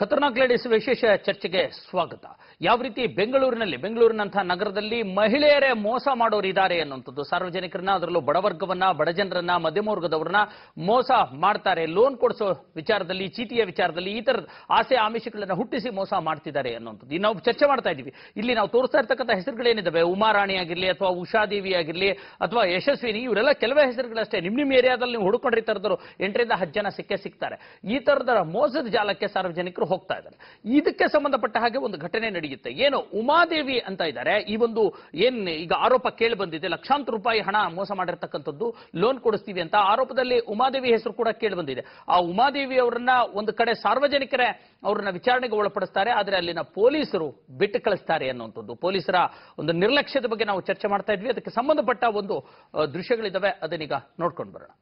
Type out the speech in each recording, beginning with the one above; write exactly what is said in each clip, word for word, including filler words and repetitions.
ಖತರ್ನಾಕ್ ladies ವಿಶೇಷ ಚರ್ಚೆಗೆ ಸ್ವಾಗತ. ಯಾವ ರೀತಿ ಬೆಂಗಳೂರಿನಲ್ಲಿ ಬೆಂಗಳೂರಿನಂತಹ ನಗರದಲ್ಲಿ ಮಹಿಳೆಯರೇ ಮೋಸ ಮಾಡೋರು ಇದ್ದಾರೆ ಅನ್ನುವಂಥದ್ದು, ಸಾರ್ವಜನಿಕರನ್ನ ಅದರಲ್ಲೂ ಬಡವರ್ಗವನ್ನ ಬಡಜನರನ್ನ ಮಧ್ಯಮ ವರ್ಗದವರನ್ನ ಮೋಸ ಮಾಡ್ತಾರೆ, ಲೋನ್ ಕೊಡಿಸೋ ವಿಚಾರದಲ್ಲಿ ಚೀಟಿಯ ವಿಚಾರದಲ್ಲಿ ಈ ತರದ ಆಸೆ ಆಮಿಷಗಳನ್ನ ಹುಟ್ಟಿಸಿ ಮೋಸ ಮಾಡ್ತಿದ್ದಾರೆ ಅನ್ನುವಂಥದ್ದು ಈ ನಾವು ಚರ್ಚೆ ಮಾಡ್ತಾ ಇದ್ದೀವಿ. ಇಲ್ಲಿ ನಾವು ತೋರಿಸ್ತಾ ಇರ್ತಕ್ಕಂಥ ಹೆಸರುಗಳೇನಿದ್ದಾವೆ, ಉಮಾರಾಣಿ ಆಗಿರಲಿ ಅಥವಾ ಉಷಾದೇವಿ ಆಗಿರಲಿ ಅಥವಾ ಯಶಸ್ವಿನಿ, ಇವರೆಲ್ಲ ಕೆಲವೇ ಹೆಸರುಗಳಷ್ಟೇ. ನಿಮ್ ನಿಮ್ಮ ಏರಿಯಾದಲ್ಲಿ ನೀವು ಹುಡುಕೊಂಡ್ರೆ ತರದ್ರು ಎಂಟರಿಂದ ಹತ್ತು ಜನ ಸಿಕ್ಕೇ ಸಿಗ್ತಾರೆ. ಈ ತರದ ಮೋಸದ ಜಾಲಕ್ಕೆ ಸಾರ್ವಜನಿಕರು ಹೋಗ್ತಾ ಇದ್ದಾರೆ. ಇದಕ್ಕೆ ಸಂಬಂಧಪಟ್ಟ ಹಾಗೆ ಒಂದು ಘಟನೆ ನಡೆಯುತ್ತೆ. ಏನು ಉಮಾದೇವಿ ಅಂತ ಇದ್ದಾರೆ, ಈ ಒಂದು ಏನ್ ಈಗ ಆರೋಪ ಕೇಳಿ ಬಂದಿದೆ, ಲಕ್ಷಾಂತರ ರೂಪಾಯಿ ಹಣ ಮೋಸ ಮಾಡಿರ್ತಕ್ಕಂಥದ್ದು, ಲೋನ್ ಕೊಡಿಸ್ತೀವಿ ಅಂತ ಆರೋಪದಲ್ಲಿ ಉಮಾದೇವಿ ಹೆಸರು ಕೂಡ ಕೇಳಿ ಬಂದಿದೆ. ಆ ಉಮಾದೇವಿ ಅವರನ್ನ ಒಂದು ಕಡೆ ಸಾರ್ವಜನಿಕರೇ ಅವರನ್ನ ವಿಚಾರಣೆಗೆ ಒಳಪಡಿಸ್ತಾರೆ, ಆದರೆ ಅಲ್ಲಿನ ಪೊಲೀಸರು ಬಿಟ್ಟು ಕಳಿಸ್ತಾರೆ ಅನ್ನುವಂಥದ್ದು. ಪೊಲೀಸರ ಒಂದು ನಿರ್ಲಕ್ಷ್ಯದ ಬಗ್ಗೆ ನಾವು ಚರ್ಚೆ ಮಾಡ್ತಾ ಇದ್ವಿ. ಅದಕ್ಕೆ ಸಂಬಂಧಪಟ್ಟ ಒಂದು ದೃಶ್ಯಗಳಿದಾವೆ, ಅದನ್ನೀಗ ನೋಡ್ಕೊಂಡು ಬರೋಣ.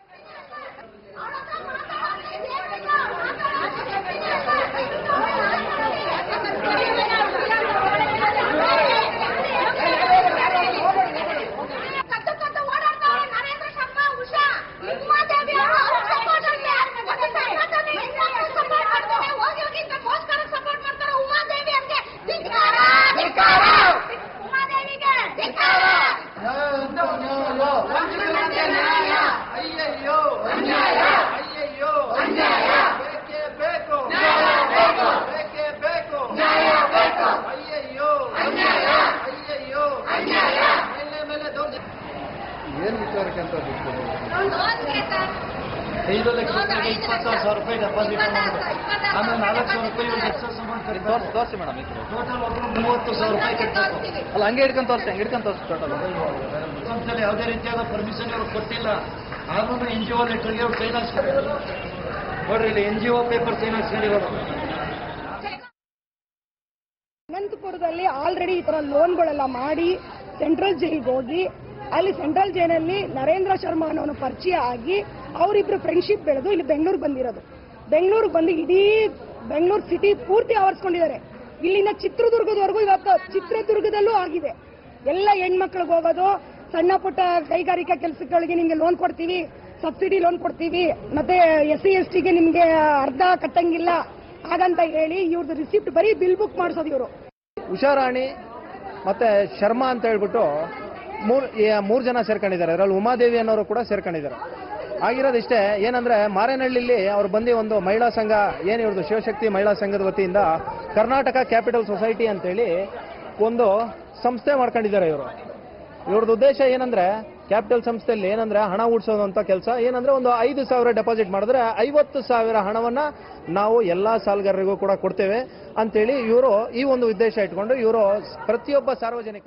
ಐದು ಲಕ್ಷ ರೂಪಾಯಿ ಇಪ್ಪತ್ತಾರು ಸಾವಿರ ರೂಪಾಯಿ ಡೆಪಾಸಿಟ್ ಅಮೌಂಟ್, ಆಮೇಲೆ ನಾಲ್ಕು ಸಾವಿರ ರೂಪಾಯಿ ಎಕ್ಸಸ್ ಅಮೌಂಟ್ ತೋರಿಸಿ ಮೇಡಮ್. ಟೋಟಲ್ ಒಬ್ಬರು ಮೂವತ್ತು ಸಾವಿರ ರೂಪಾಯಿ ಕಟ್ಟಬೇಕು. ಅಲ್ಲ ಹಂಗೆ ಹಿಡ್ಕೊಂಡು ತೋರಿಸಿ, ಹಂಗೆ ಹಿಡ್ಕೊಂಡು ತೋರಿಸಿ. ಟೋಟಲ್ ಸಂಸ್ಥೆಯಲ್ಲಿ ಯಾವುದೇ ರೀತಿಯಾದ ಪರ್ಮಿಷನ್ ಅವ್ರು ಕೊಟ್ಟಿಲ್ಲ. ಆದ್ರೂ ಎನ್ ಜಿ ಒ ಲೆಟರ್ಗೆ ಅವ್ರು ಸೈನ್ ಹಾಕ್ಸ್ಕೊಂಡಿರೋದು ನೋಡ್ರಿ, ಇಲ್ಲಿ N G O paper sign ಹಾಕ್ಸ್ಕೊಂಡಿರೋದು. ಅನಂತಪುರದಲ್ಲಿ ಆಲ್ರೆಡಿ ಈ ತರ ಲೋನ್ಗಳೆಲ್ಲ ಮಾಡಿ ಸೆಂಟ್ರಲ್ ಜೈಲ್ಗೆ ಹೋಗಿ ಅಲ್ಲಿ ಸೆಂಟ್ರಲ್ ಜೈಲಲ್ಲಿ ನರೇಂದ್ರ ಶರ್ಮಾ ಅನ್ನೋನು ಪರಿಚಯ ಆಗಿ ಅವರಿಬ್ರು ಫ್ರೆಂಡ್ಶಿಪ್ ಬೆಳೆದು ಇಲ್ಲಿ ಬೆಂಗಳೂರಿಗೆ ಬಂದಿರೋದು. ಬೆಂಗಳೂರಿಗೆ ಬಂದು ಇಡೀ ಬೆಂಗಳೂರು ಸಿಟಿ ಪೂರ್ತಿ ಆವರಿಸ್ಕೊಂಡಿದ್ದಾರೆ. ಇಲ್ಲಿಂದ ಚಿತ್ರದುರ್ಗದವರೆಗೂ ಇವತ್ತು ಚಿತ್ರದುರ್ಗದಲ್ಲೂ ಆಗಿದೆ. ಎಲ್ಲ ಹೆಣ್ಮಕ್ಳಿಗೆ ಹೋಗೋದು, ಸಣ್ಣ ಪುಟ್ಟ ಕೈಗಾರಿಕಾ ಕೆಲಸಗಳಿಗೆ ನಿಮ್ಗೆ ಲೋನ್ ಕೊಡ್ತೀವಿ, ಸಬ್ಸಿಡಿ ಲೋನ್ ಕೊಡ್ತೀವಿ, ಮತ್ತೆ ಎಸ್ ಸಿ ಎಸ್ ಟಿಗೆ ನಿಮ್ಗೆ ಅರ್ಧ ಕಟ್ಟಂಗಿಲ್ಲ ಹಾಗಂತ ಹೇಳಿ ಇವ್ರದ್ದು ರಿಸಿಪ್ಟ್ ಬರೀ ಬಿಲ್ ಬುಕ್ ಮಾಡಿಸೋದು ಇವರು. ಉಷಾ ರಾಣಿ ಮತ್ತೆ ಶರ್ಮಾ ಅಂತ ಹೇಳ್ಬಿಟ್ಟು ಮೂರ್ ಮೂರ್ ಜನ ಸೇರ್ಕೊಂಡಿದ್ದಾರೆ. ಅದರಲ್ಲಿ ಉಮಾದೇವಿ ಅನ್ನೋರು ಕೂಡ ಸೇರ್ಕೊಂಡಿದ್ದಾರೆ. ಆಗಿರೋದಿಷ್ಟೇ, ಏನಂದ್ರೆ ಮಾರೇನಹಳ್ಳಿಲಿ ಅವ್ರು ಬಂದು ಒಂದು ಮಹಿಳಾ ಸಂಘ, ಏನು ಇವ್ರದ್ದು ಶಿವಶಕ್ತಿ ಮಹಿಳಾ ಸಂಘದ ವತಿಯಿಂದ ಕರ್ನಾಟಕ ಕ್ಯಾಪಿಟಲ್ ಸೊಸೈಟಿ ಅಂತೇಳಿ ಒಂದು ಸಂಸ್ಥೆ ಮಾಡ್ಕೊಂಡಿದ್ದಾರೆ ಇವರು. ಇವ್ರದ್ದು ಉದ್ದೇಶ ಏನಂದ್ರೆ ಕ್ಯಾಪಿಟಲ್ ಸಂಸ್ಥೆಯಲ್ಲಿ ಏನಂದ್ರೆ ಹಣ ಉಳಿಸೋದಂತ ಕೆಲಸ. ಏನಂದ್ರೆ ಒಂದು ಐದು ಸಾವಿರ ಡೆಪಾಸಿಟ್ ಮಾಡಿದ್ರೆ ಐವತ್ತು ಸಾವಿರ ಹಣವನ್ನ ನಾವು ಎಲ್ಲಾ ಸಾಲಗಾರರಿಗೂ ಕೂಡ ಕೊಡ್ತೇವೆ ಅಂತೇಳಿ ಇವರು ಈ ಒಂದು ಉದ್ದೇಶ ಇಟ್ಕೊಂಡು ಇವರು ಪ್ರತಿಯೊಬ್ಬ ಸಾರ್ವಜನಿಕರ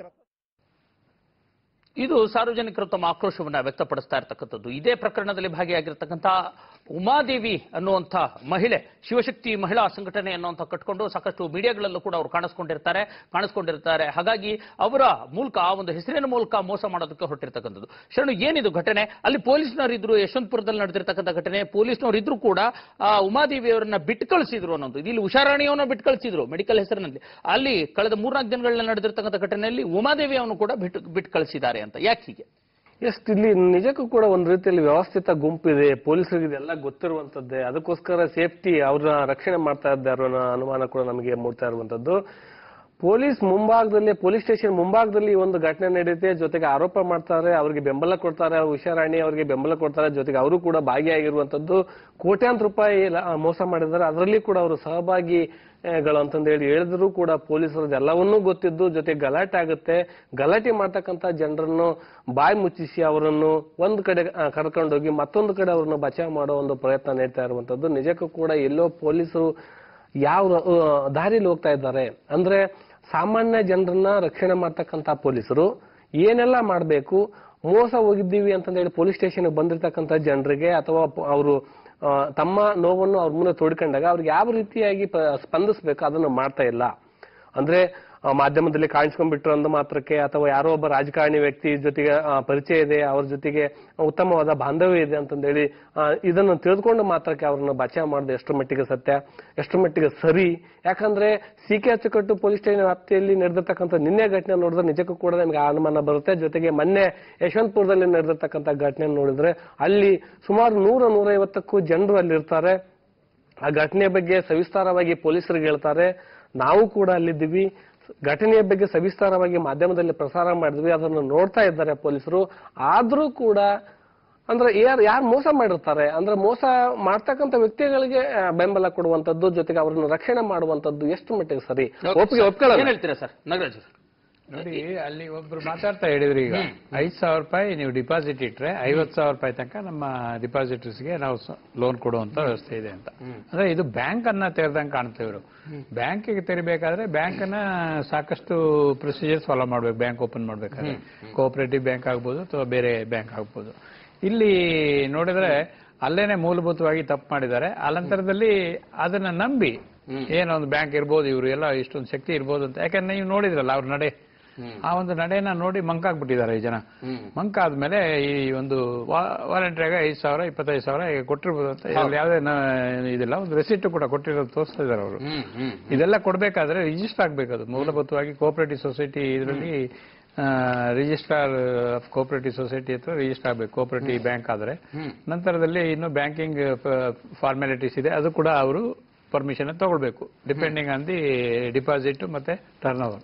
ಇದು ಸಾರ್ವಜನಿಕರು ತಮ್ಮ ಆಕ್ರೋಶವನ್ನ ವ್ಯಕ್ತಪಡಿಸ್ತಾ ಇರತಕ್ಕಂಥದ್ದು. ಇದೇ ಪ್ರಕರಣದಲ್ಲಿ ಭಾಗಿಯಾಗಿರ್ತಕ್ಕಂಥ ಉಮಾದೇವಿ ಅನ್ನುವಂಥ ಮಹಿಳೆ, ಶಿವಶಕ್ತಿ ಮಹಿಳಾ ಸಂಘಟನೆ ಅನ್ನುವಂಥ ಕಟ್ಕೊಂಡು ಸಾಕಷ್ಟು ಮೀಡಿಯಾಗಳಲ್ಲೂ ಕೂಡ ಅವರು ಕಾಣಿಸ್ಕೊಂಡಿರ್ತಾರೆ ಕಾಣಿಸ್ಕೊಂಡಿರ್ತಾರೆ ಹಾಗಾಗಿ ಅವರ ಮೂಲಕ ಆ ಒಂದು ಹೆಸರಿನ ಮೂಲಕ ಮೋಸ ಮಾಡೋದಕ್ಕೆ ಹೊರಟಿರ್ತಕ್ಕಂಥದ್ದು. ಶರಣು, ಏನಿದು ಘಟನೆ? ಅಲ್ಲಿ ಪೊಲೀಸ್ನವರು ಇದ್ರು, ಯಶವಂತಪುರದಲ್ಲಿ ನಡೆದಿರ್ತಕ್ಕಂಥ ಘಟನೆ. ಪೊಲೀಸ್ನವರು ಇದ್ರು ಕೂಡ ಆ ಉಮಾದೇವಿ ಅವರನ್ನ ಬಿಟ್ಟು ಕಳಿಸಿದ್ರು ಅನ್ನೋದು. ಇಲ್ಲಿ ಉಷಾರಾಣಿಯವನ್ನ ಬಿಟ್ಟು ಕಳಿಸಿದ್ರು ಮೆಡಿಕಲ್ ಹೆಸರಿನಲ್ಲಿ. ಅಲ್ಲಿ ಕಳೆದ ಮೂರ್ನಾಲ್ಕು ದಿನಗಳಲ್ಲಿ ನಡೆದಿರ್ತಕ್ಕಂಥ ಘಟನೆಯಲ್ಲಿ ಉಮಾದೇವಿ ಅವನು ಕೂಡ ಬಿಟ್ಟು ಬಿಟ್ಟು ಕಳಿಸಿದ್ದಾರೆ ಅಂತ. ಯಾಕೆ ಹೀಗೆ? ಎಸ್, ಇಲ್ಲಿ ನಿಜಕ್ಕೂ ಕೂಡ ಒಂದು ರೀತಿಯಲ್ಲಿ ವ್ಯವಸ್ಥಿತ ಗುಂಪಿದೆ, ಪೊಲೀಸರಿಗೆ ಇದೆಲ್ಲ ಗೊತ್ತಿರುವಂತದ್ದೇ. ಅದಕ್ಕೋಸ್ಕರ ಸೇಫ್ಟಿ ಅವ್ರನ್ನ ರಕ್ಷಣೆ ಮಾಡ್ತಾ ಇದ್ದಾರೆ ಅನ್ನೋ ಅನುಮಾನ ಕೂಡ ನಮಗೆ ಮೂಡ್ತಾ ಇರುವಂತದ್ದು. ಪೊಲೀಸ್ ಮುಂಭಾಗದಲ್ಲಿ, ಪೊಲೀಸ್ ಸ್ಟೇಷನ್ ಮುಂಭಾಗದಲ್ಲಿ ಒಂದು ಘಟನೆ ನಡೆಯುತ್ತೆ, ಜೊತೆಗೆ ಆರೋಪ ಮಾಡ್ತಾರೆ, ಅವರಿಗೆ ಬೆಂಬಲ ಕೊಡ್ತಾರೆ, ಉಷಾರಾಣಿ ಅವರಿಗೆ ಬೆಂಬಲ ಕೊಡ್ತಾರೆ, ಜೊತೆಗೆ ಅವರು ಕೂಡ ಭಾಗಿಯಾಗಿರುವಂತದ್ದು. ಕೋಟ್ಯಾಂತರ ರೂಪಾಯಿ ಮೋಸ ಮಾಡಿದ್ದಾರೆ, ಅದರಲ್ಲಿ ಕೂಡ ಅವರು ಸಹಭಾಗಿ ಗಳು ಅಂತಂದು ಹೇಳಿ ಹೇಳಿದ್ರು ಕೂಡ ಪೊಲೀಸರದ್ದು ಎಲ್ಲವನ್ನೂ ಗೊತ್ತಿದ್ದು, ಜೊತೆಗೆ ಗಲಾಟೆ ಆಗುತ್ತೆ. ಗಲಾಟೆ ಮಾಡ್ತಕ್ಕಂಥ ಜನರನ್ನು ಬಾಯಿ ಮುಚ್ಚಿಸಿ ಅವರನ್ನು ಒಂದು ಕಡೆ ಕರ್ಕೊಂಡೋಗಿ ಮತ್ತೊಂದು ಕಡೆ ಅವ್ರನ್ನ ಬಚಾವ್ ಮಾಡೋ ಒಂದು ಪ್ರಯತ್ನ ನಡೀತಾ ಇರುವಂತದ್ದು. ನಿಜಕ್ಕೂ ಕೂಡ ಎಲ್ಲೋ ಪೊಲೀಸರು ಯಾವ ದಾರಿಲಿ ಹೋಗ್ತಾ ಇದ್ದಾರೆ ಅಂದ್ರೆ, ಸಾಮಾನ್ಯ ಜನರನ್ನ ರಕ್ಷಣೆ ಮಾಡ್ತಕ್ಕಂಥ ಪೊಲೀಸರು ಏನೆಲ್ಲ ಮಾಡಬೇಕು, ಮೋಸ ಹೋಗಿದ್ದೀವಿ ಅಂತಂದ ಹೇಳಿ ಪೊಲೀಸ್ ಸ್ಟೇಷನ್ಗೆ ಬಂದಿರತಕ್ಕಂಥ ಜನರಿಗೆ ಅಥವಾ ಅವರು ತಮ್ಮ ನೋವನ್ನು ಅವ್ರ ಮುಂದೆ ತೋಡ್ಕೊಂಡಾಗ ಅವ್ರಿಗೆ ಯಾವ ರೀತಿಯಾಗಿ ಸ್ಪಂದಿಸಬೇಕು ಅದನ್ನು ಮಾಡ್ತಾ ಇಲ್ಲ. ಅಂದ್ರೆ ಮಾಧ್ಯಮದಲ್ಲಿ ಕಾಣಿಸ್ಕೊಂಡ್ಬಿಟ್ರು ಅಂದ ಮಾತ್ರಕ್ಕೆ ಅಥವಾ ಯಾರೋ ಒಬ್ಬ ರಾಜಕಾರಣಿ ವ್ಯಕ್ತಿ ಜೊತೆಗೆ ಪರಿಚಯ ಇದೆ, ಅವ್ರ ಜೊತೆಗೆ ಉತ್ತಮವಾದ ಬಾಂಧವ್ಯ ಇದೆ ಅಂತಂದೇಳಿ ಇದನ್ನು ತಿಳಿದುಕೊಂಡು ಮಾತ್ರಕ್ಕೆ ಅವ್ರನ್ನ ಬಚಾವ್ ಮಾಡೋದು ಎಷ್ಟರ ಮಟ್ಟಿಗೆ ಸತ್ಯ, ಎಷ್ಟರ ಮಟ್ಟಿಗೆ ಸರಿ? ಯಾಕಂದ್ರೆ C K Achukattu police station ವ್ಯಾಪ್ತಿಯಲ್ಲಿ ನಡೆದಿರ್ತಕ್ಕಂಥ ನಿನ್ನೆ ಘಟನೆ ನೋಡಿದ್ರೆ ನಿಜಕ್ಕೂ ಕೂಡ ನಮ್ಗೆ ಅನುಮಾನ ಬರುತ್ತೆ. ಜೊತೆಗೆ ಮೊನ್ನೆ ಯಶವಂತಪುರದಲ್ಲಿ ನಡೆದಿರ್ತಕ್ಕಂಥ ಘಟನೆ ನೋಡಿದ್ರೆ ಅಲ್ಲಿ ಸುಮಾರು ನೂರ ನೂರೈವತ್ತಕ್ಕೂ ಜನರು ಅಲ್ಲಿರ್ತಾರೆ. ಆ ಘಟನೆಯ ಬಗ್ಗೆ ಸವಿಸ್ತಾರವಾಗಿ ಪೊಲೀಸರಿಗೆ ಹೇಳ್ತಾರೆ. ನಾವು ಕೂಡ ಅಲ್ಲಿದ್ದೀವಿ. ಘಟನೆಯ ಬಗ್ಗೆ ಸವಿಸ್ತಾರವಾಗಿ ಮಾಧ್ಯಮದಲ್ಲಿ ಪ್ರಸಾರ ಮಾಡಿದ್ವಿ, ಅದನ್ನು ನೋಡ್ತಾ ಇದ್ದಾರೆ ಪೊಲೀಸರು. ಆದ್ರೂ ಕೂಡ ಅಂದ್ರೆ ಯಾರು ಯಾರು ಮೋಸ ಮಾಡಿರ್ತಾರೆ ಅಂದ್ರೆ ಮೋಸ ಮಾಡ್ತಕ್ಕಂಥ ವ್ಯಕ್ತಿಗಳಿಗೆ ಬೆಂಬಲ ಕೊಡುವಂತದ್ದು, ಜೊತೆಗೆ ಅವರನ್ನು ರಕ್ಷಣೆ ಮಾಡುವಂತದ್ದು ಎಷ್ಟು ಮಟ್ಟಿಗೆ ಸರಿ? ಒಪ್ಪಿಗೆ ಒಪ್ಕೊಳ್ಳೋಣ ಹೇಳ್ತೀರಾ ಸರ್ ನಾಗರಾಜ್? ನೋಡಿ, ಅಲ್ಲಿ ಒಬ್ರು ಮಾತಾಡ್ತಾ ಹೇಳಿದ್ರು, ಈಗ ಐದ್ ಸಾವಿರ ರೂಪಾಯಿ ನೀವು ಡಿಪಾಸಿಟ್ ಇಟ್ರೆ ಐವತ್ ಸಾವಿರ ರೂಪಾಯಿ ತನಕ ನಮ್ಮ ಡಿಪಾಸಿಟರ್ಸ್ಗೆ ನಾವು ಲೋನ್ ಕೊಡುವಂತ ವ್ಯವಸ್ಥೆ ಇದೆ ಅಂತ. ಅಂದ್ರೆ ಇದು ಬ್ಯಾಂಕ್ ಅನ್ನ ತೆರೆದಂಗೆ ಕಾಣ್ತೇವೆ ಇವರು. ಬ್ಯಾಂಕಿಗೆ ತೆರಿಬೇಕಾದ್ರೆ ಬ್ಯಾಂಕ್ ಅನ್ನ ಸಾಕಷ್ಟು ಪ್ರೊಸೀಜರ್ಸ್ ಫಾಲೋ ಮಾಡ್ಬೇಕು. ಬ್ಯಾಂಕ್ ಓಪನ್ ಮಾಡ್ಬೇಕಾದ್ರೆ ಕೋಆಪರೇಟಿವ್ ಬ್ಯಾಂಕ್ ಆಗ್ಬೋದು ಅಥವಾ ಬೇರೆ ಬ್ಯಾಂಕ್ ಆಗ್ಬೋದು. ಇಲ್ಲಿ ನೋಡಿದ್ರೆ ಅಲ್ಲೇನೆ ಮೂಲಭೂತವಾಗಿ ತಪ್ಪು ಮಾಡಿದ್ದಾರೆ. ಅನಂತರದಲ್ಲಿ ಅದನ್ನ ನಂಬಿ ಏನೋ ಒಂದು ಬ್ಯಾಂಕ್ ಇರ್ಬೋದು, ಇವರು ಎಲ್ಲ ಇಷ್ಟೊಂದು ಶಕ್ತಿ ಇರ್ಬೋದು ಅಂತ. ಯಾಕಂದ್ರೆ ನೀವು ನೋಡಿದ್ರಲ್ಲ ಅವ್ರ ನಡೆ, ಆ ಒಂದು ನಡೆನ ನೋಡಿ ಮಂಕಾಗ್ಬಿಟ್ಟಿದ್ದಾರೆ ಈ ಜನ. ಮಂಕಾದ್ಮೇಲೆ ಈ ಒಂದು ವಾಲಂಟಿಯಾಗ ಐದು ಸಾವಿರ ಇಪ್ಪತ್ತೈದು ಸಾವಿರ ಈಗ ಕೊಟ್ಟಿರ್ಬೋದು ಅಂತ ಯಾವುದೇ ಇದಿಲ್ಲ, ಒಂದು ರೆಸಿಟ್ ಕೂಡ ಕೊಟ್ಟಿರೋದು ತೋರಿಸ್ತಾ ಇದ್ದಾರೆ ಅವರು. ಇದೆಲ್ಲ ಕೊಡ್ಬೇಕಾದ್ರೆ ರಿಜಿಸ್ಟರ್ ಆಗ್ಬೇಕು. ಅದು ಮೂಲಭೂತವಾಗಿ ಕೋಆಪರೇಟಿವ್ ಸೊಸೈಟಿ ಇದರಲ್ಲಿ ರಿಜಿಸ್ಟ್ರಾರ್ ಆಫ್ ಕೋಆಪರೇಟಿವ್ ಸೊಸೈಟಿ ಹತ್ರ ರಿಜಿಸ್ಟರ್ ಆಗಬೇಕು ಕೋಆಪರೇಟಿವ್ ಬ್ಯಾಂಕ್ ಆದ್ರೆ. ನಂತರದಲ್ಲಿ ಇನ್ನು ಬ್ಯಾಂಕಿಂಗ್ ಫಾರ್ಮಾಲಿಟೀಸ್ ಇದೆ, ಅದು ಕೂಡ ಅವರು ಪರ್ಮಿಷನ್ ತಗೊಳ್ಬೇಕು ಡಿಪೆಂಡಿಂಗ್ ಆನ್ ದಿ ಡಿಪಾಸಿಟ್ ಮತ್ತೆ ಟರ್ನ್ ಓವರ್.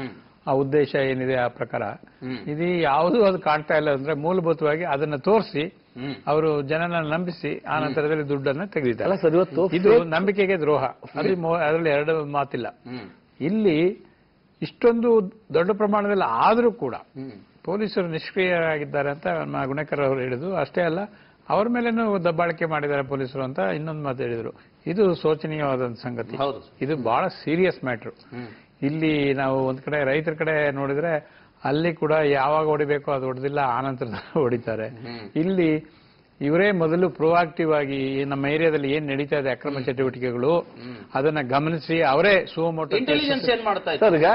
ಆ ಉದ್ದೇಶ ಏನಿದೆ ಆ ಪ್ರಕಾರ ಇದು ಯಾವುದು ಅದು ಕಾಣ್ತಾ ಇಲ್ಲ. ಅಂದ್ರೆ ಮೂಲಭೂತವಾಗಿ ಅದನ್ನ ತೋರಿಸಿ ಅವರು ಜನನ ನಂಬಿಸಿ ಆ ನಂತರದಲ್ಲಿ ದುಡ್ಡನ್ನ ತೆಗೆದಿದ್ದಾರೆ. ಇದು ನಂಬಿಕೆಗೆ ದ್ರೋಹ, ಅದು ಅದರಲ್ಲಿ ಎರಡು ಮಾತಿಲ್ಲ. ಇಲ್ಲಿ ಇಷ್ಟೊಂದು ದೊಡ್ಡ ಪ್ರಮಾಣದಲ್ಲಿ ಆದರೂ ಕೂಡ ಪೊಲೀಸರು ನಿಷ್ಕ್ರಿಯರಾಗಿದ್ದಾರೆ ಅಂತ ಗುಣೇಕರ್ ಅವರು ಹೇಳಿದ್ರು. ಅಷ್ಟೇ ಅಲ್ಲ, ಅವ್ರ ಮೇಲೇನೂ ದಬ್ಬಾಳಿಕೆ ಮಾಡಿದ್ದಾರೆ ಪೊಲೀಸರು ಅಂತ ಇನ್ನೊಂದು ಮಾತು ಹೇಳಿದ್ರು. ಇದು ಶೋಚನೀಯವಾದಂತ ಸಂಗತಿ. ಇದು ಬಹಳ ಸೀರಿಯಸ್ ಮ್ಯಾಟ್ರು. ಇಲ್ಲಿ ನಾವು ಒಂದ್ ಕಡೆ ರೈತರ ಕಡೆ ನೋಡಿದ್ರೆ ಅಲ್ಲಿ ಕೂಡ ಯಾವಾಗ ಹೊಡಿಬೇಕೋ ಅದು ಹೊಡೆದಿಲ್ಲ, ಆನಂತರ ಹೊಡಿತಾರೆ. ಇಲ್ಲಿ ಇವರೇ ಮೊದಲು ಪ್ರೊಆಕ್ಟಿವ್ ಆಗಿ ನಮ್ಮ ಏರಿಯಾದಲ್ಲಿ ಏನ್ ನಡೀತಾ ಇದೆ ಅಕ್ರಮ ಚಟುವಟಿಕೆಗಳು ಅದನ್ನ ಗಮನಿಸಿ ಅವರೇ ಸುಮೋಟೋ ಇಂಟೆಲಿಜೆನ್ಸ್ ಏನ್ ಮಾಡ್ತಾ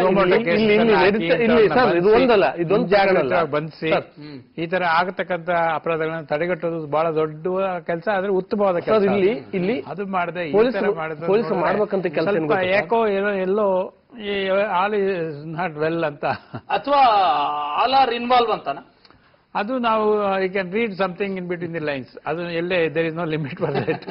ಬಂಧಿಸಿ ಈ ತರ ಆಗತಕ್ಕಂತ ಅಪರಾಧಗಳನ್ನ ತಡೆಗಟ್ಟೋದು ಬಹಳ ದೊಡ್ಡ ಕೆಲಸ, ಆದ್ರೆ ಉತ್ತಮವಾದ ಕೆಲಸ. ಇಲ್ಲಿ ಇಲ್ಲಿ ಅದು ಮಾಡದೆ ಮಾಡ್ಬೇಕಂತ ಕೆಲಸ ಯಾಕೋ ಏನೋ ಎಲ್ಲೋ ಆಲ್ ಇಸ್ ನಾಟ್ ವೆಲ್ ಅಂತ, ಅಥವಾ ಆಲ್ ಆರ್ ಇನ್ವಾಲ್ವ್ ಅಂತಾನ. ಅದು ನಾವು you can read something in between the lines. ಅದು ಎಲ್ಲೇ there is no limit for that.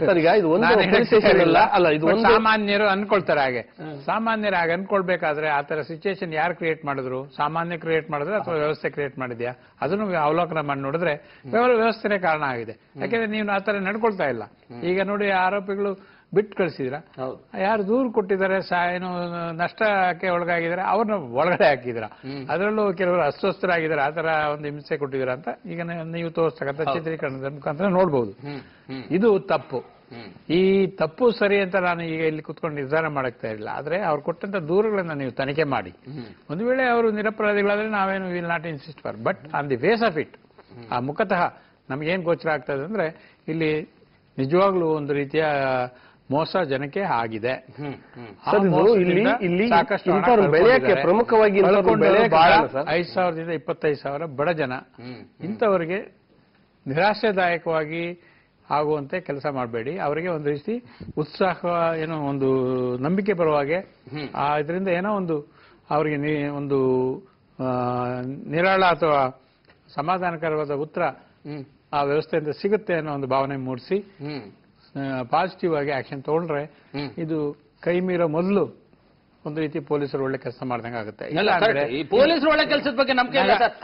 ಸಾಮಾನ್ಯರು ಅನ್ಕೊಳ್ತಾರೆ ಹಾಗೆ. ಸಾಮಾನ್ಯರು ಹಾಗೆ ಅನ್ಕೊಳ್ಬೇಕಾದ್ರೆ ಆತರ ಸಿಚುಯೇಷನ್ ಯಾರು ಕ್ರಿಯೇಟ್ ಮಾಡಿದ್ರು? ಸಾಮಾನ್ಯ ಕ್ರಿಯೇಟ್ ಮಾಡಿದ್ರೆ ಅಥವಾ ವ್ಯವಸ್ಥೆ ಕ್ರಿಯೇಟ್ ಮಾಡಿದ್ಯಾ? ಅದನ್ನು ಅವಲೋಕನ ಮಾಡಿ ನೋಡಿದ್ರೆ ವ್ಯವಸ್ಥೆನೇ ಕಾರಣ ಆಗಿದೆ. ಯಾಕಂದ್ರೆ ನೀವು ಆತರ ನಡ್ಕೊಳ್ತಾ ಇಲ್ಲ. ಈಗ ನೋಡಿ, ಆರೋಪಿಗಳು ಬಿಟ್ಟು ಕಳಿಸಿದ್ರ, ಯಾರು ದೂರು ಕೊಟ್ಟಿದ್ದಾರೆ, ಏನು ನಷ್ಟಕ್ಕೆ ಒಳಗಾಗಿದ್ದಾರೆ ಅವ್ರನ್ನ ಒಳಗಡೆ ಹಾಕಿದ್ರ, ಅದರಲ್ಲೂ ಕೆಲವರು ಅಸ್ವಸ್ಥರಾಗಿದ್ದಾರೆ, ಆ ತರ ಒಂದು ಹಿಂಸೆ ಕೊಟ್ಟಿದ್ದೀರಾ ಅಂತ ಈಗ ನೀವು ತೋರಿಸ್ತಕ್ಕಂಥ ಚಿತ್ರೀಕರಣದ ಮುಖಾಂತರ ನೋಡ್ಬೋದು. ಇದು ತಪ್ಪು. ಈ ತಪ್ಪು ಸರಿ ಅಂತ ನಾನು ಈಗ ಇಲ್ಲಿ ಕುತ್ಕೊಂಡು ನಿರ್ಧಾರ ಮಾಡಕ್ತಾ ಇಲ್ಲ. ಆದ್ರೆ ಅವ್ರು ಕೊಟ್ಟಂತ ದೂರುಗಳನ್ನ ನೀವು ತನಿಖೆ ಮಾಡಿ, ಒಂದು ವೇಳೆ ಅವರು ನಿರಪರಾಧಿಗಳಾದ್ರೆ ನಾವೇನು will not insist for, but on the base of it, ಆ ಮುಖತಃ ನಮ್ಗೇನ್ ಗೋಚರ ಆಗ್ತದೆ ಅಂದ್ರೆ ಇಲ್ಲಿ ನಿಜವಾಗ್ಲೂ ಒಂದು ರೀತಿಯ ಮೋಸ ಜನಕ್ಕೆ ಆಗಿದೆ. ಸಾಕಷ್ಟು ಪ್ರಮುಖವಾಗಿ ಐದು ಸಾವಿರದಿಂದ ಇಪ್ಪತ್ತೈದು ಸಾವಿರ ಬಡ ಜನ, ಇಂಥವರಿಗೆ ನಿರಾಶಾದಾಯಕವಾಗಿ ಆಗುವಂತೆ ಕೆಲಸ ಮಾಡಬೇಡಿ. ಅವರಿಗೆ ಒಂದು ರೀತಿ ಉತ್ಸಾಹ, ಏನೋ ಒಂದು ನಂಬಿಕೆ ಬರುವಾಗೆ, ಇದರಿಂದ ಏನೋ ಒಂದು ಅವರಿಗೆ ಒಂದು ನಿರಾಳ ಅಥವಾ ಸಮಾಧಾನಕರವಾದ ಉತ್ತರ ಆ ವ್ಯವಸ್ಥೆಯಿಂದ ಸಿಗುತ್ತೆ ಅನ್ನೋ ಒಂದು ಭಾವನೆ ಮೂಡಿಸಿ ಪಾಸಿಟಿವ್ ಆಗಿ ಆಕ್ಷನ್ ತಗೊಂಡ್ರೆ ಇದು ಕೈ ಮೀರೋ ಮೊದಲು ಒಂದು ರೀತಿ ಪೊಲೀಸರು ಒಳ್ಳೆ ಕೆಲಸ ಮಾಡ್ದಂಗೆ ಆಗುತ್ತೆ. ಇಲ್ಲ ಅಂದ್ರೆ ಪೊಲೀಸರು ಒಳ್ಳೆ ಕೆಲಸದ ಬಗ್ಗೆ ನಂಬಿಕೆ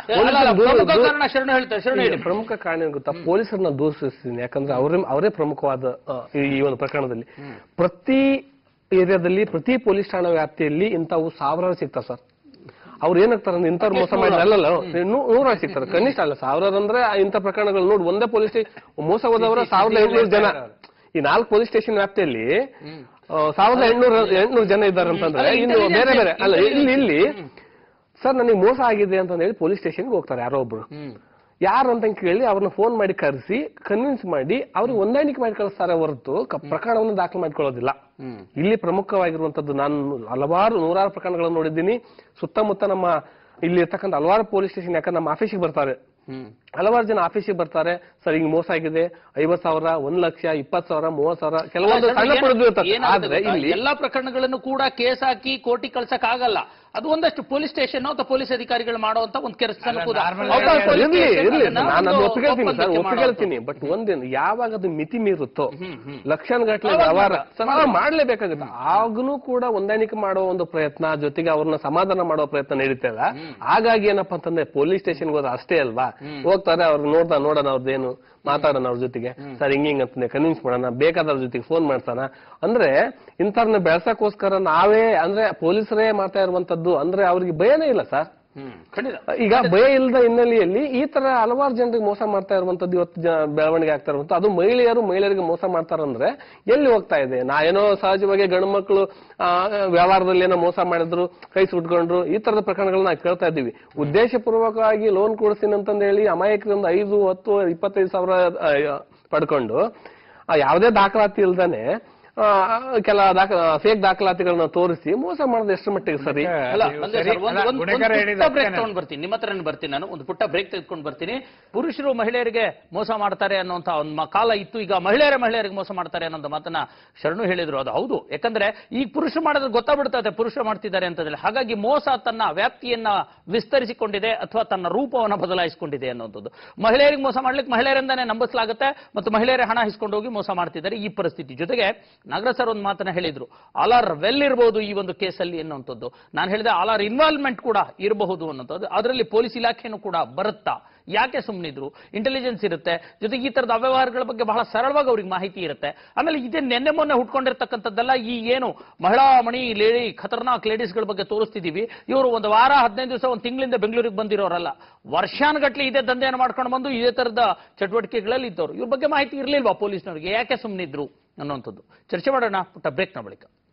ಪ್ರಮುಖ ಕಾರಣ ಗೊತ್ತಾ? ಪೊಲೀಸರನ್ನ ದೂಷಿಸ್ತೀನಿ. ಯಾಕಂದ್ರೆ ಅವರೇ ಅವರೇ ಪ್ರಮುಖವಾದ ಈ ಒಂದು ಪ್ರಕರಣದಲ್ಲಿ ಪ್ರತಿ ಏರಿಯಾದಲ್ಲಿ ಪ್ರತಿ ಪೊಲೀಸ್ ಠಾಣಾ ವ್ಯಾಪ್ತಿಯಲ್ಲಿ ಇಂಥವು ಸಾವಿರಾರು ಸಿಗ್ತಾವ ಸರ್. ಅವ್ರು ಏನಾಗ್ತಾರೆ ಅಂದ್ರೆ ಇಂಥವ್ರು ಮೋಸ ಮಾಡಿ ಅಲ್ಲಲ್ಲ ನೂರಾರು ಸಿಗ್ತಾರೆ, ಕನಿಷ್ಠ ಅಲ್ಲ ಸಾವಿರಾರು ಅಂದ್ರೆ ಇಂಥ ಪ್ರಕರಣಗಳು ನೋಡಿ. ಒಂದೇ ಪೊಲೀಸ್ ಸ್ಟೇಷನ್ ಮೋಸ ಹೋದವರ ಸಾವಿರದ ಎಂಟುನೂರು ಜನ, ಈ ನಾಲ್ಕು ಪೊಲೀಸ್ ಸ್ಟೇಷನ್ ವ್ಯಾಪ್ತಿಯಲ್ಲಿ ಸಾವಿರದ ಎಂಟುನೂರ ಎಂಟುನೂರು ಜನ ಇದ್ದಾರೆ ಅಂತಂದ್ರೆ ಇನ್ನು ಬೇರೆ ಬೇರೆ ಅಲ್ಲ. ಇಲ್ಲಿ ಇಲ್ಲಿ ಸರ್ ನನಗೆ ಮೋಸ ಆಗಿದೆ ಅಂತ ಹೇಳಿ ಪೊಲೀಸ್ ಸ್ಟೇಷನ್ಗೆ ಹೋಗ್ತಾರೆ ಯಾರೋ ಒಬ್ರು. ಯಾರು ಅಂತ ಕೇಳಿ ಅವ್ರನ್ನ ಫೋನ್ ಮಾಡಿ ಕರೆಸಿ ಕನ್ವಿನ್ಸ್ ಮಾಡಿ ಅವ್ರಿಗೆ ಹೊಂದಾಣಿಕೆ ಮಾಡಿ ಕಳಿಸ್ತಾರೆ ಹೊರತು ಪ್ರಕರಣವನ್ನು ದಾಖಲೆ ಮಾಡಿಕೊಳ್ಳೋದಿಲ್ಲ. ಇಲ್ಲಿ ಪ್ರಮುಖವಾಗಿರುವಂತದ್ದು, ನಾನು ಹಲವಾರು ನೂರಾರು ಪ್ರಕರಣಗಳನ್ನು ನೋಡಿದ್ದೀನಿ ಸುತ್ತಮುತ್ತ ನಮ್ಮ ಇಲ್ಲಿ ಇರ್ತಕ್ಕಂಥ ಹಲವಾರು ಪೊಲೀಸ್ ಸ್ಟೇಷನ್. ಯಾಕಂದ್ರೆ ನಮ್ಮ ಆಫೀಸಿಗೆ ಬರ್ತಾರೆ, ಹಲವಾರು ಜನ ಆಫೀಸಿಗೆ ಬರ್ತಾರೆ, ಸರ್ ಹಿಂಗ್ ಮೋಸ ಆಗಿದೆ, ಐವತ್ ಸಾವಿರ, ಒಂದ್ ಲಕ್ಷ, ಇಪ್ಪತ್ ಸಾವಿರ, ಮೂವತ್ ಸಾವಿರ, ಕೆಲವೊಂದು ಸಣ್ಣ ಪಡೆದು ಆದ್ರೆ ಇಲ್ಲಿ ಎಲ್ಲಾ ಪ್ರಕರಣಗಳನ್ನು ಕೂಡ ಕೇಸ್ ಹಾಕಿ ಕೋರ್ಟಿ ಕಳ್ಸಕ್ ಆಗಲ್ಲ. ಅದು ಒಂದಷ್ಟು ಪೊಲೀಸ್ ಸ್ಟೇಷನ್ ಅಥವಾ ಪೊಲೀಸ್ ಅಧಿಕಾರಿಗಳು ಮಾಡುವಂತ ಒಂದು ಕೆಲಸ ನಾನು ಅದು ಒಪ್ಪಿಗೆಳ್ತೀನಿ ಸರ್, ಒಪ್ಪಿಗೆಳ್ತೀನಿ. ಬಟ್ ಒಂದೇನು, ಯಾವಾಗ ಅದು ಮಿತಿ ಮೀರುತ್ತೋ, ಲಕ್ಷಾನುಗಟ್ಟಲೆ ವ್ಯವಹಾರ ಮಾಡ್ಲೇಬೇಕಾಗುತ್ತೆ. ಆಗನೂ ಕೂಡ ಹೊಂದಾಣಿಕೆ ಮಾಡುವ ಒಂದು ಪ್ರಯತ್ನ, ಜೊತೆಗೆ ಅವ್ರನ್ನ ಸಮಾಧಾನ ಮಾಡುವ ಪ್ರಯತ್ನ ನಡೀತಾ ಇಲ್ಲ. ಹಾಗಾಗಿ ಏನಪ್ಪಾ ಅಂತಂದ್ರೆ ಪೊಲೀಸ್ ಸ್ಟೇಷನ್ಗೆ ಹೋದ ಅಷ್ಟೇ ಅಲ್ವಾ, ಹೋಗ್ತಾರೆ ಅವ್ರು ನೋಡ್ತಾ ನೋಡೋಣ ಅವ್ರದ್ದೇನು ಮಾತಾಡೋಣ, ಅವ್ರ ಜೊತೆಗೆ ಸರ್ ಹಿಂಗ ಹಿಂಗ ಅಂತಂದೆ ಕನ್ವಿನ್ಸ್ ಮಾಡೋಣ, ಬೇಕಾದವ್ರ ಜೊತೆಗೆ ಫೋನ್ ಮಾಡ್ತಾನ. ಅಂದ್ರೆ ಇಂಥವ್ರನ್ನ ಬೆಳೆಸಕ್ಕೋಸ್ಕರ ನಾವೇ ಅಂದ್ರೆ ಪೊಲೀಸರೇ ಮಾಡ್ತಾ ಇರುವಂತದ್ದು. ಅಂದ್ರೆ ಅವ್ರಿಗೆ ಭಯನೇ ಇಲ್ಲ ಸರ್. ಈಗ ಭಯ ಇಲ್ಲದ ಹಿನ್ನೆಲೆಯಲ್ಲಿ ಈ ತರ ಹಲವಾರು ಜನರಿಗೆ ಮೋಸ ಮಾಡ್ತಾ ಇರುವಂತದ್ದು ಇವತ್ತು ಬೆಳವಣಿಗೆ ಆಗ್ತಾ ಇರುವಂತ. ಅದು ಮಹಿಳೆಯರು ಮಹಿಳೆಯರಿಗೆ ಮೋಸ ಮಾಡ್ತಾರಂದ್ರೆ ಎಲ್ಲಿ ಹೋಗ್ತಾ ಇದೆ? ನಾ ಏನೋ ಸಹಜವಾಗಿ ಗಂಡು ಮಕ್ಕಳು ಆ ವ್ಯವಹಾರದಲ್ಲಿ ಏನೋ ಮೋಸ ಮಾಡಿದ್ರು, ಕೈ ಸುಟ್ಕೊಂಡ್ರು, ಈ ತರದ ಪ್ರಕರಣಗಳನ್ನ ನಾವು ಕೇಳ್ತಾ ಇದ್ದೀವಿ. ಉದ್ದೇಶಪೂರ್ವಕವಾಗಿ ಲೋನ್ ಕೊಡಿಸ್ತೀನಿ ಅಂತಂದು ಹೇಳಿ ಅಮಾಯಕರಿಂದ ಐದು ಹತ್ತು ಇಪ್ಪತ್ತೈದು ಸಾವಿರ ಪಡ್ಕೊಂಡು ಯಾವುದೇ ದಾಖಲಾತಿ ಇಲ್ದಾನೆ ಕೆಲ ಫೇಕ್ ದಾಖಲಾತಿಗಳನ್ನ ತೋರಿಸಿ ಮೋಸ ಮಾಡೋದು ಎಷ್ಟು ಮಟ್ಟಿಗೆ ಸರಿ? ಬ್ರೇಕ್ ತಗೊಂಡ್ ಬರ್ತೀನಿ, ನಿಮ್ಮ ಹತ್ರ ಬರ್ತೀನಿ. ನಾನು ಒಂದು ಪುಟ್ಟ ಬ್ರೇಕ್ ತೆಗೆದುಕೊಂಡು ಬರ್ತೀನಿ. ಪುರುಷರು ಮಹಿಳೆಯರಿಗೆ ಮೋಸ ಮಾಡ್ತಾರೆ ಅನ್ನೋಂತ ಒಂದು ಕಾಲ ಇತ್ತು, ಈಗ ಮಹಿಳೆಯರೇ ಮಹಿಳೆಯರಿಗೆ ಮೋಸ ಮಾಡ್ತಾರೆ ಅನ್ನೋ ಮಾತನ್ನ ಶರಣು ಹೇಳಿದ್ರು. ಅದು ಹೌದು, ಯಾಕಂದ್ರೆ ಈಗ ಪುರುಷರು ಮಾಡೋದು ಗೊತ್ತಾಗ್ಬಿಡ್ತದೆ ಪುರುಷರು ಮಾಡ್ತಿದ್ದಾರೆ ಅಂತಂದ್ರೆ. ಹಾಗಾಗಿ ಮೋಸ ತನ್ನ ವ್ಯಾಪ್ತಿಯನ್ನ ವಿಸ್ತರಿಸಿಕೊಂಡಿದೆ ಅಥವಾ ತನ್ನ ರೂಪವನ್ನು ಬದಲಾಯಿಸಿಕೊಂಡಿದೆ ಅನ್ನೋದು. ಮಹಿಳೆಯರಿಗೆ ಮೋಸ ಮಾಡ್ಲಿಕ್ಕೆ ಮಹಿಳೆಯರಿಂದಾನೇ ನಂಬಿಸಲಾಗುತ್ತೆ ಮತ್ತು ಮಹಿಳೆಯರೇ ಹಣ ಇಸ್ಕೊಂಡು ಹೋಗಿ ಮೋಸ ಮಾಡ್ತಿದ್ದಾರೆ ಈ ಪರಿಸ್ಥಿತಿ. ಜೊತೆಗೆ ನಾಗರಾಜ್ ಸರ್ ಒಂದು ಮಾತನ್ನ ಹೇಳಿದ್ರು, ಆಲ್ ಆರ್ ವೆಲ್ ಇರಬಹುದು ಈ ಒಂದು ಕೇಸಲ್ಲಿ ಅನ್ನುವಂಥದ್ದು. ನಾನು ಹೇಳಿದೆ ಆಲ್ ಆರ್ ಇನ್ವಾಲ್ವ್ಮೆಂಟ್ ಕೂಡ ಇರಬಹುದು ಅನ್ನೋದು. ಅದರಲ್ಲಿ ಪೊಲೀಸ್ ಇಲಾಖೆನೂ ಕೂಡ ಬರುತ್ತಾ? ಯಾಕೆ ಸುಮ್ಮನಿದ್ರು? ಇಂಟೆಲಿಜೆನ್ಸ್ ಇರುತ್ತೆ, ಜೊತೆಗೆ ಈ ತರದ ಅವ್ಯವಹಾರಗಳ ಬಗ್ಗೆ ಬಹಳ ಸರಳವಾಗಿ ಅವ್ರಿಗೆ ಮಾಹಿತಿ ಇರುತ್ತೆ. ಆಮೇಲೆ ಇದೇ ನೆನ್ನೆ ಮೊನ್ನೆ ಹುಟ್ಕೊಂಡಿರ್ತಕ್ಕಂಥದ್ದೆಲ್ಲ ಈ ಏನು ಮಹಿಳಾ ಮಣಿ ಲೇಡಿ ಖತರ್ನಾಕ್ ಲೇಡೀಸ್ಗಳ ಬಗ್ಗೆ ತೋರಿಸ್ತಿದೀವಿ. ಇವರು ಒಂದು ವಾರ ಹದಿನೈದು ದಿವಸ ಒಂದು ತಿಂಗಳಿಂದ ಬೆಂಗಳೂರಿಗೆ ಬಂದಿರೋರಲ್ಲ, ವರ್ಷಾನುಗಟ್ಲೆ ಇದೇ ದಂಧೆಯನ್ನು ಮಾಡ್ಕೊಂಡು ಬಂದು ಇದೇ ತರದ ಚಟುವಟಿಕೆಗಳಲ್ಲಿ ಇದ್ದವರು. ಇವ್ರ ಬಗ್ಗೆ ಮಾಹಿತಿ ಇರಲಿಲ್ವಾ ಪೊಲೀಸ್ನವರಿಗೆ? ಯಾಕೆ ಸುಮ್ಮನಿದ್ರು ಅನ್ನುವಂಥದ್ದು ಚರ್ಚೆ ಮಾಡೋಣ ಪುಟ್ಟ ಬ್ರೇಕ್ನ ಬಳಿಕ.